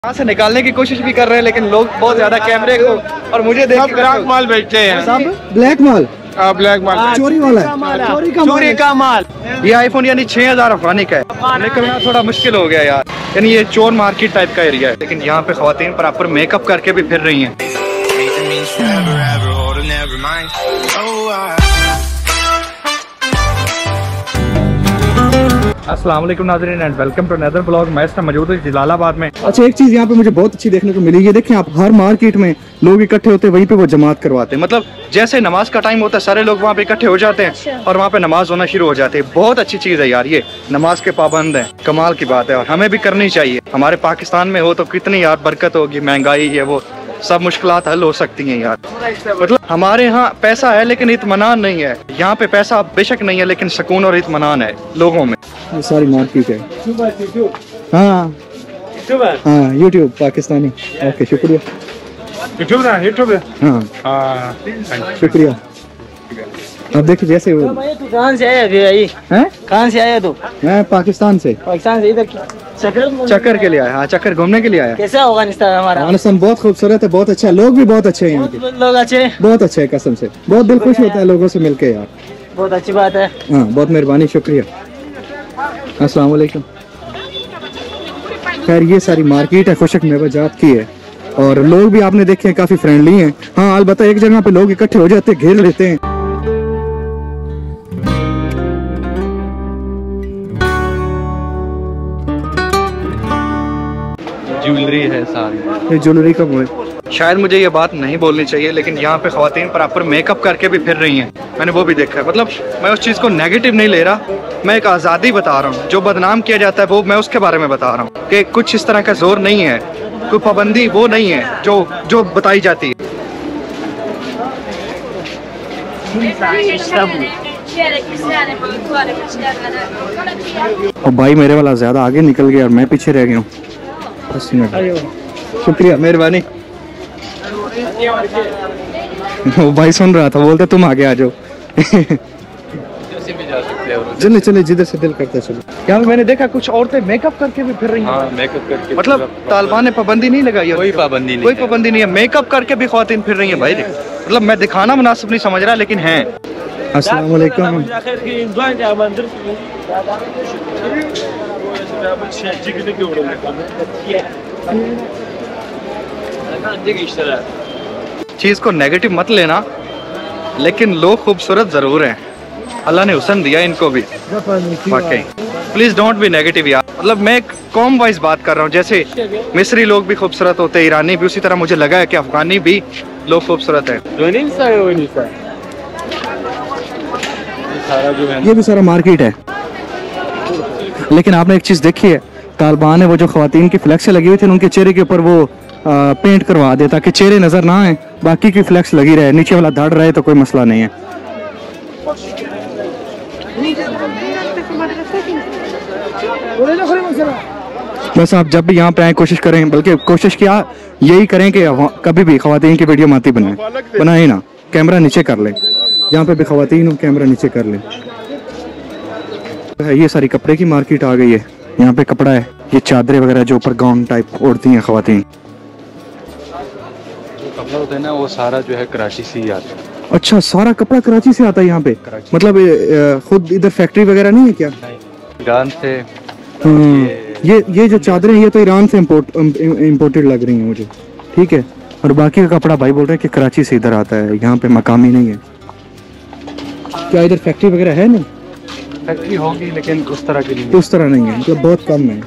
यहाँ से निकालने की कोशिश भी कर रहे हैं, लेकिन लोग बहुत ज्यादा कैमरे को और मुझे देख के ब्लैक माल बेचते हैं। सब ब्लैक माल, ब्लैक माल चोरी वाला है, चोरी का माल। ये आईफोन यानी 6000 अफगानी का है, निकलना थोड़ा मुश्किल हो गया यार। यानी ये चोर मार्केट टाइप का एरिया है, लेकिन यहाँ पे ख्वातीन प्रॉपर मेकअप करके भी फिर रही हैं। अस्सलाम वालेकुम नाज़रीन and welcome to another blog. मैं इस टाइम मौजूद हूँ जलालाबाद में। अच्छा, एक चीज यहाँ पे मुझे बहुत अच्छी देखने को मिली, ये देखें आप, हर मार्केट में लोग इकट्ठे होते हैं, वहीं पे वो जमात करवाते हैं। मतलब जैसे नमाज का टाइम होता है सारे लोग वहाँ पे इकट्ठे हो जाते हैं और वहाँ पे नमाज होना शुरू हो जाती है। बहुत अच्छी चीज़ है यार, ये नमाज के पाबंद हैं, कमाल की बात है और हमें भी करनी चाहिए। हमारे पाकिस्तान में हो तो कितनी यार बरकत होगी, महंगाई है वो सब मुश्किलात हल हो सकती हैं यार। मतलब हमारे यहाँ पैसा है लेकिन इत्मीनान नहीं है, यहाँ पे पैसा बेशक नहीं है लेकिन सुकून और इत्मीनान है लोगों में। ये सारी मार्केट है। हाँ हाँ, यूट्यूब पाकिस्तानी। ओके, शुक्रिया। यूट्यूब हाँ शुक्रिया। अब देखिए जैसे वो कहाँ से आया भाई? हैं? कहाँ से आया तू? मैं पाकिस्तान से इधर चक्कर के लिए आया। हाँ, चक्कर घूमने के लिए आया। कैसा अफगानिस्तान हमारा? अफगानिस्तान बहुत खूबसूरत है, बहुत अच्छा है, लोग भी बहुत अच्छे हैं यहाँ के, लोग अच्छे, बहुत अच्छे हैं कसम से। बहुत दिल खुश होता है लोगों से मिलके यार, बहुत अच्छी बात है। हाँ बहुत मेहरबानी, शुक्रिया। अस्सलाम वालेकुम। खैर ये सारी मार्केट है खुशक मेवाजात की है और लोग भी आपने देखे हैं काफी फ्रेंडली हैं। हाँ अलबत्ता एक जगह पे लोग इकट्ठे हो जाते हैं, घेर लेते हैं। ज्वेलरी है सारी, ये ज्वेलरी का वो है। शायद मुझे ये बात नहीं बोलनी चाहिए लेकिन यहाँ पे ख्वातीन प्रॉपर मेकअप करके भी फिर रही हैं। मैंने वो भी देखा है। मतलब मैं उस चीज़ को नेगेटिव नहीं ले रहा, मैं एक आज़ादी बता रहा हूँ। जो बदनाम किया जाता है वो मैं उसके बारे में बता रहा हूँ कि कुछ इस तरह का जोर नहीं है, कोई पाबंदी वो नहीं है जो बताई जाती है। और भाई मेरे वाला ज्यादा आगे निकल गया और मैं पीछे रह गया हूँ। शुक्रिया, मेहरबानी। वो भाई सुन रहा था, बोलते तुम आगे आ जाओ। चले चले जिधर से दिल करता है चलो। यहाँ मैंने देखा कुछ औरतें मेकअप करके भी फिर रही हैं। मेकअप करके मतलब तालिबान ने पाबंदी नहीं लगाई है, कोई पाबंदी नहीं है। मेकअप करके भी ख्वातीन फिर रही हैं भाई। मतलब मैं दिखाना मुनासिब नहीं समझ रहा लेकिन हैं। अस्सलाम वालेकुम। चीज को नेगेटिव मत लेना, लेकिन लोग खूबसूरत जरूर हैं, अल्लाह ने हुस्न दिया इनको भी वाकई। प्लीज डोंट बी नेगेटिव यार। मतलब मैं कॉम वाइज बात कर रहा हूँ, जैसे मिस्री लोग भी खूबसूरत होते हैं, ईरानी भी, उसी तरह मुझे लगा है कि अफगानी भी लोग खूबसूरत हैं। ये भी सारा मार्केट है। लेकिन आपने एक चीज देखी है, तालिबान ने वो जो ख्वातीन की फ्लैक्सें लगी हुई थी उनके चेहरे के ऊपर वो पेंट करवा दे ताकि चेहरे नजर ना आए, बाकी की फ्लैक्स लगी रहे, नीचे वाला धड़ रहे तो कोई मसला नहीं है। बस आप जब भी यहाँ पे आए कोशिश करें, बल्कि कोशिश किया यही करें कि कभी भी ख्वातीन की वीडियो माती बनाए ना, कैमरा नीचे कर ले। यहाँ पे भी ख्वातीन हो, कैमरा नीचे कर ले। ये सारी कपड़े की मार्केट आ गई है। यहाँ पे कपड़ा है, ये चादरें वगैरह जो ऊपर गाउन टाइप ओढ़ती हैं ख्वातीन। कपड़ा होता है ना, वो सारा जो है कराची से ही आता है। अच्छा, सारा कपड़ा कराची से आता है यहाँ पे? मतलब खुद इधर फैक्ट्री वगैरह नहीं है क्या? ईरान से। ये जो चादरें ये तो ईरान से इम्पोर्टेड लग रही हैं मुझे, ठीक है। और बाकी का कपड़ा भाई बोल रहे हैं कि कराची से इधर आता है, यहाँ पे मकामी नहीं है। क्या इधर फैक्ट्री वगैरह है? नहीं, फैक्ट्री होगी लेकिन उस तरह की नहीं, उस तरह नहीं है, मतलब बहुत कम है।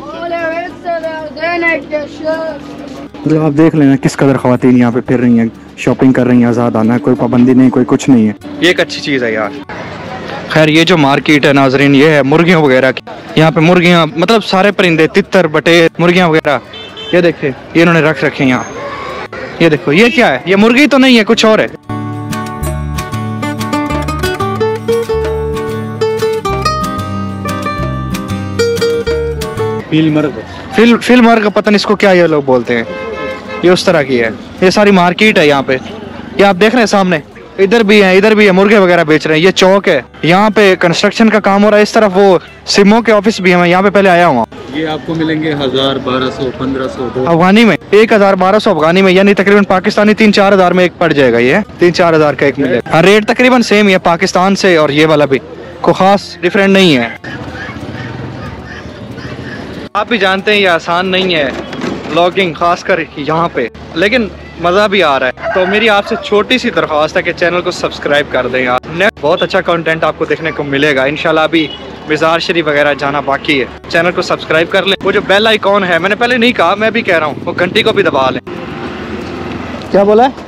मतलब आप देख लेना किस कदर ख्वातीन यहाँ पे फिर रही हैं, शॉपिंग कर रही हैं, आज़ाद आना है, कोई पाबंदी नहीं, कोई कुछ नहीं है। ये एक अच्छी चीज़ है यार। खैर ये जो मार्केट है नाजरीन, ये है मुर्गियों वगैरह की। यहाँ पे मुर्गियाँ, मतलब सारे परिंदे, तितर बटेर, मुर्गियाँ वगैरह, ये देखिए ये इन्होंने रख रखे हैं यहाँ। ये देखो ये क्या है, ये मुर्गी तो नहीं है, कुछ और है। फिल मर्ग पता नहीं इसको क्या ये लोग बोलते हैं। ये उस तरह की है। ये सारी मार्केट है यहाँ पे, ये आप देख रहे हैं सामने, इधर भी है मुर्गे वगैरह बेच रहे हैं। ये चौक है, यहाँ पे कंस्ट्रक्शन का काम हो रहा है। इस तरफ वो सिमों के ऑफिस भी है, मैं यहाँ पे पहले आया हूँ। ये आपको मिलेंगे 1000, 1200, 1500 अफगानी में 1000-1200 अफगानी में, यानी तकरीबन पाकिस्तानी 3-4 हजार में एक पड़ जाएगा। ये 3-4 हजार का एक मिलेगा। हाँ, रेट तकरीबन सेम ही है पाकिस्तान से, और ये वाला भी कोई खास डिफरेंट नहीं है। आप भी जानते हैं ये आसान नहीं है व्लॉगिंग, खासकर यहाँ पे, लेकिन मज़ा भी आ रहा है। तो मेरी आपसे छोटी सी दरख्वास्त है कि चैनल को सब्सक्राइब कर दें यार। नेक्स्ट बहुत अच्छा कंटेंट आपको देखने को मिलेगा इंशाल्लाह। अभी मज़ार शरीफ वगैरह जाना बाकी है। चैनल को सब्सक्राइब कर लें। वो जो बेल आइकॉन है, मैंने पहले नहीं कहा, मैं भी कह रहा हूँ, वो घंटी को भी दबा लें। क्या बोला है?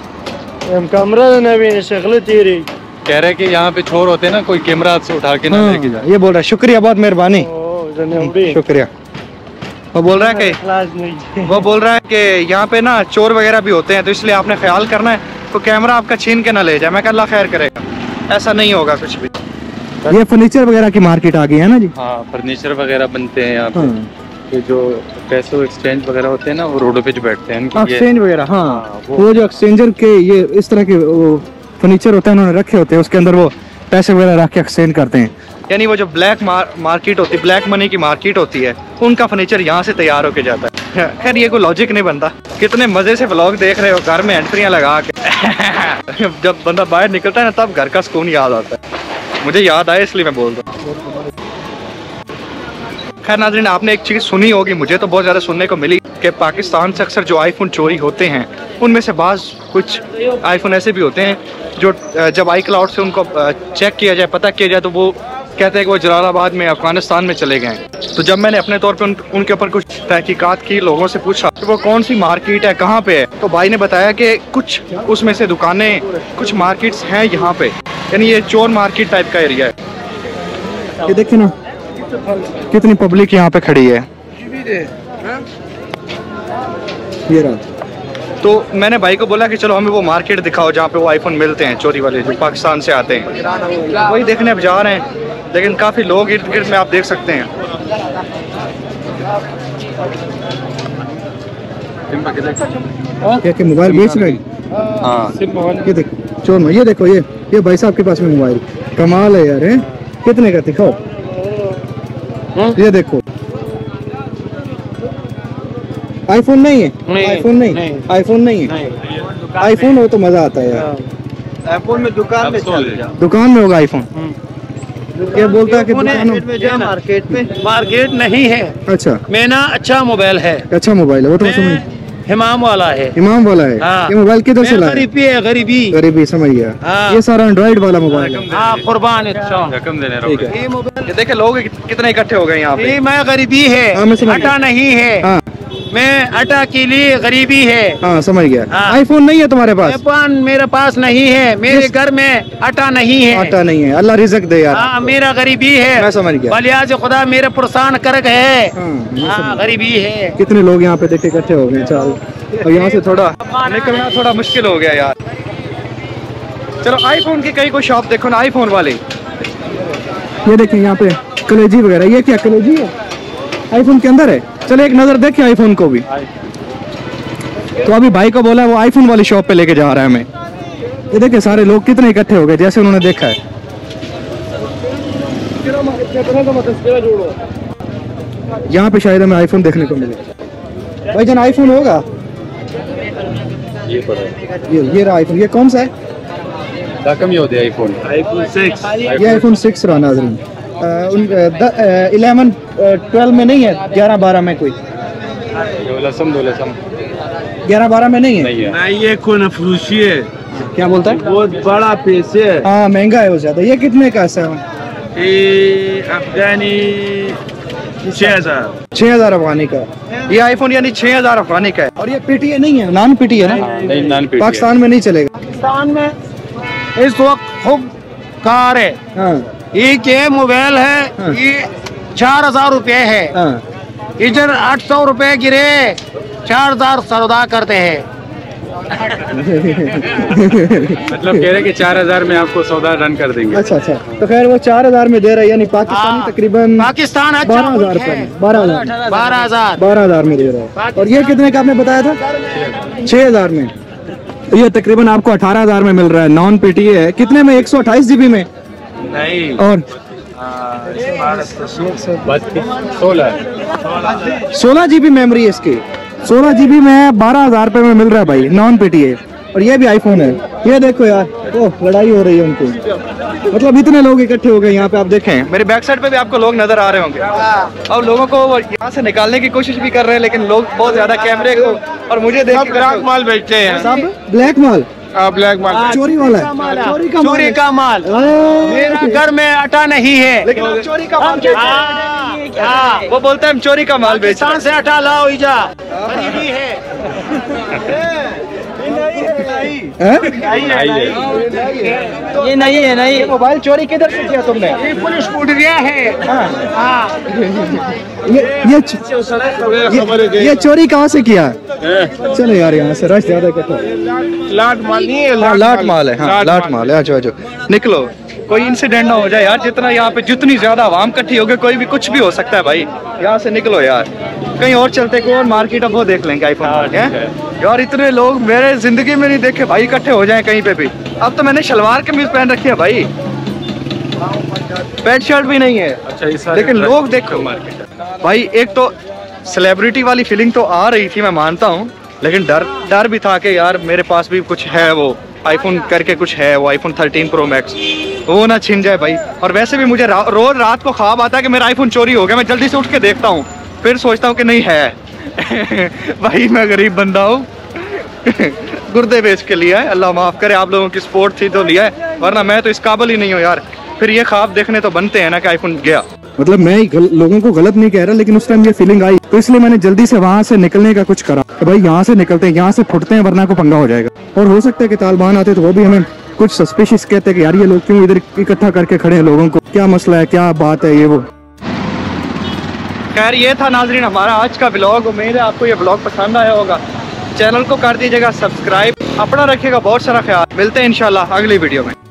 कह रहे कि यहाँ पे चोर होते हैं ना, कोई कैमरा से उठा के ना लेके जाए। ये बोल रहा है, शुक्रिया, बहुत मेहरबानी, शुक्रिया। वो बोल रहा है कि यहाँ पे ना चोर वगैरह भी होते हैं, तो इसलिए आपने ख्याल करना है तो कैमरा आपका छीन के ना ले जाए। मैं कहा अल्लाह खैर करेगा, ऐसा नहीं होगा कुछ भी। ये फर्नीचर वगैरह की मार्केट आ गई है ना जी? हाँ, फर्नीचर वगैरह बनते हैं यहाँ पे। ये जो पैसों एक्सचेंज वगैरह होते हैं ना, वो रोडों पे जो बैठते हैं, एक्सचेंज वगैरह। हाँ, वो जो एक्सचेंजर के ये इस तरह के फर्नीचर होते हैं, उन्होंने रखे होते हैं, उसके अंदर वो पैसे वगैरह रख के एक्सचेंज करते हैं। यानी वो जो ब्लैक मार्केट होती है, ब्लैक मनी की मार्केट होती है, उनका फर्नीचर यहाँ से तैयार होके जाता है। खैर ये कोई लॉजिक नहीं बनता। कितने मजे से व्लॉग देख रहे हो घर में एंट्रियाँ लगा के। जब बंदा बाहर निकलता है ना, तब घर का सुकून याद आता है। मुझे याद आया इसलिए मैं बोल रहा हूँ। खैर नाज़रीन, आपने एक चीज़ सुनी होगी, मुझे तो बहुत ज़्यादा सुनने को मिली कि पाकिस्तान से अक्सर जो आईफोन चोरी होते हैं, उनमें से कुछ आईफोन ऐसे भी होते हैं जो जब आई क्लाउड से उनको चेक किया जाए, पता किया जाए, तो वो कहते हैं कि वो जलालाबाद में, अफगानिस्तान में चले गए। तो जब मैंने अपने तौर पे उनके ऊपर कुछ तहकीकात की, लोगों से पूछा कि वो कौन सी मार्केट है, कहाँ पे है, तो भाई ने बताया कि कुछ उसमें से दुकानें, कुछ मार्केट्स हैं यहाँ पे, यानी ये चोर मार्केट टाइप का एरिया है। ये देखिए ना कितनी पब्लिक यहाँ पे खड़ी है। ये रहा। तो मैंने भाई को बोला कि चलो हमें वो मार्केट दिखाओ जहाँ पे वो आईफोन मिलते हैं चोरी वाले, जो पाकिस्तान से आते हैं। वही देखने अब जा रहे हैं, लेकिन काफ़ी लोग इर्द गिर्द में आप देख सकते हैं। क्या मोबाइल बेच रहे हैं? हाँ, ये देखो चोर, ये देखो, ये भाई साहब के पास में मोबाइल, कमाल है यार। कितने का दिखाओ? ये देखो, आईफोन नहीं है, आईफोन नहीं, आईफोन नहीं है। आईफोन हो तो मजा आता है यार। आईफोन में दुकान में होगा आईफोन। ये बोलता है कि मार्केट नहीं है। अच्छा, मेरा अच्छा मोबाइल है, अच्छा मोबाइल है, वो तो समझ, इमाम वाला है। इमाम वाला है। हाँ। ये मोबाइल किधर से लाया? गरीबी है, गरीबी, समझ गया। हाँ। ये सारा एंड्रॉइड वाला मोबाइल है। हाँ, कुर्बान रकम देने रहो। ये मोबाइल, ये देखे लोग कितने इकट्ठे हो गए यहाँ पे। ये मैं गरीबी है, हाँ, मैं समझ गया। आटा नहीं है। हाँ, मैं आटा के लिए गरीबी है। हाँ, समझ गया। हाँ। आईफोन नहीं है तुम्हारे पास? आईफोन मेरे पास नहीं है, मेरे घर में आटा नहीं है। आटा नहीं है, अल्लाह रिज़्क दे यार। हाँ, मेरा गरीबी है। मैं समझ गया। बलियाज खुदा मेरे पुरसान कर गए। मैं हाँ, समझ- गरीबी है। कितने लोग यहाँ पे देखे इकट्ठे हो गए। चल, और यहाँ से थोड़ा निकलना थोड़ा मुश्किल हो गया यार। चलो आईफोन की कहीं कोई शॉप देखो ना, आईफोन वाले। ये देखें यहाँ पे कलेजी वगैरह। ये क्या कलेजी है? आईफोन के अंदर है। चलो एक नजर देखें आईफोन को भी। तो अभी भाई को बोला वो आईफोन वाली शॉप पे लेके जा रहा है हमें। ये देखे सारे लोग कितने इकट्ठे हो गए, जैसे उन्होंने देखा है। यहाँ पे शायद हमें आईफोन देखने को मिले। भाई जान आईफोन होगा? ये रहा आईफोन। ये कौन सा है? कम ही होते आईफोन। ये आईफोन 6 रहा नाज़रीन। 11 12 में नहीं है, 11 12 में कोई 11-12 में नहीं है। नहीं ये कौन फरूशी है? क्या बोलता है? बहुत बड़ा पैसे है। हाँ, महंगा है वो ज्यादा। ये कितने का है? अफगानी 6,000 अफगानी का। ये आईफोन यानी 6,000 अफगानी का है। और ये पीटी नहीं है, नॉन पीटी है ना? नहीं, नॉन पीटी है। पाकिस्तान में नहीं चलेगा। पाकिस्तान में इस वक्त खूब कार है। हाँ, ये मोबाइल है। हाँ। ये 4,000 रुपये है। हाँ। इधर 800 रुपये गिरे, 4,000 सौदा करते हैं। मतलब कह रहे कि 4,000 में आपको सौदा रन कर देंगे। अच्छा अच्छा, तो खैर वो 4,000 में दे रहा है, यानी पाकिस्तानी हाँ। तकरीबन पाकिस्तान अच्छा 12,000 मुल्क रुपए है। में। 12,000 12,000 12,000 में दे रहा है। और ये कितने का आपने बताया था? 6,000 में। ये तकरीबन आपको 18,000 में मिल रहा है, नॉन PTA है। कितने में? 128 GB में? नहीं, और 16 GB मेमोरी है इसकी। 16 GB में 12,000 रुपए में मिल रहा है भाई, नॉन PTA। और ये भी आईफोन है। ये देखो यार, ओह लड़ाई हो रही है उनको, मतलब इतने लोग इकट्ठे हो गए यहाँ पे। आप देखें मेरे बैक साइड पे भी आपको लोग नजर आ रहे होंगे, और लोगों को यहाँ से निकालने की कोशिश भी कर रहे हैं, लेकिन लोग बहुत ज्यादा कैमरे को और मुझे देख के ब्लैक माल बेचते हैं। सब ब्लैक माल, ब्लैक माल चोरी वाला है, चोरी का माल। मेरा घर में आटा नहीं है, लेकिन हम चोरी का माल बेच रहे हैं। वो बोलता है हम चोरी का माल बेच रहे हैं। से आटा लाओ इजा, गरीबी है। ये नहीं है, नहीं। मोबाइल चोरी किधर से किया तुमने? ये पुलिस कुटिया है। ये चोरी कहाँ से किया? चलो यार यहाँ से रश ज्यादा इकट्ठा। लाट माल नहीं है, लाट माल है। हाँ, लाट माल है। आजो निकलो, कोई इंसिडेंट ना हो जाए यार। जितना यहाँ पे जितनी ज्यादा आवाम इकट्ठी होगी, कोई भी कुछ भी हो सकता है भाई। यहाँ से निकलो यार, कहीं और चलते, कोई और मार्केट, अब वो देख लेंगे आईफोन यार। इतने लोग मेरे जिंदगी में नहीं देखे भाई, इकट्ठे हो जाएं कहीं पे भी। अब तो मैंने शलवार कमीज पहन रखी है भाई, पैंट शर्ट भी नहीं है। अच्छा, लेकिन लोग देखो भाई, एक तो सेलिब्रिटी वाली फीलिंग तो आ रही थी, मैं मानता हूँ, लेकिन डर भी था कि यार मेरे पास भी कुछ है, वो आईफोन करके कुछ है, वो आईफोन 13 Pro Max, वो ना छिन जाए भाई। और वैसे भी मुझे रोज रात को ख्वाब आता है कि मेरा आईफोन चोरी हो गया। मैं जल्दी से उठ के देखता हूँ, फिर सोचता हूँ कि नहीं है। भाई मैं गरीब बंदा हूँ, गुर्दे बेच के लिया है, अल्लाह माफ करे। आप लोगों की सपोर्ट थी तो लिया है, वरना मैं तो इस काबिल ही नहीं हूँ यार। फिर ये ख्वाब देखने तो बनते हैं ना कि आईफोन गया। मतलब मैं लोगों को गलत नहीं कह रहा, लेकिन उस टाइम ये फीलिंग आई, तो इसलिए मैंने जल्दी से वहां से निकलने का कुछ करा कि भाई यहाँ से निकलते हैं, यहाँ से फुटते हैं, वरना को पंगा हो जाएगा। और हो सकता है कि तालिबान आते तो वो भी हमें कुछ सस्पिशियस कहते हैं कि यार ये लोग क्यों इधर इकट्ठा करके खड़े हैं, लोगों को क्या मसला है, क्या बात है, ये वो। खैर ये था नाजरीन हमारा आज का व्लॉग। उम्मीद है आपको ये व्लॉग पसंद आया होगा। चैनल को कर दीजिएगा सब्सक्राइब, अपना रखिएगा बहुत सारा ख्याल। मिलते हैं इंशाल्लाह अगली वीडियो में।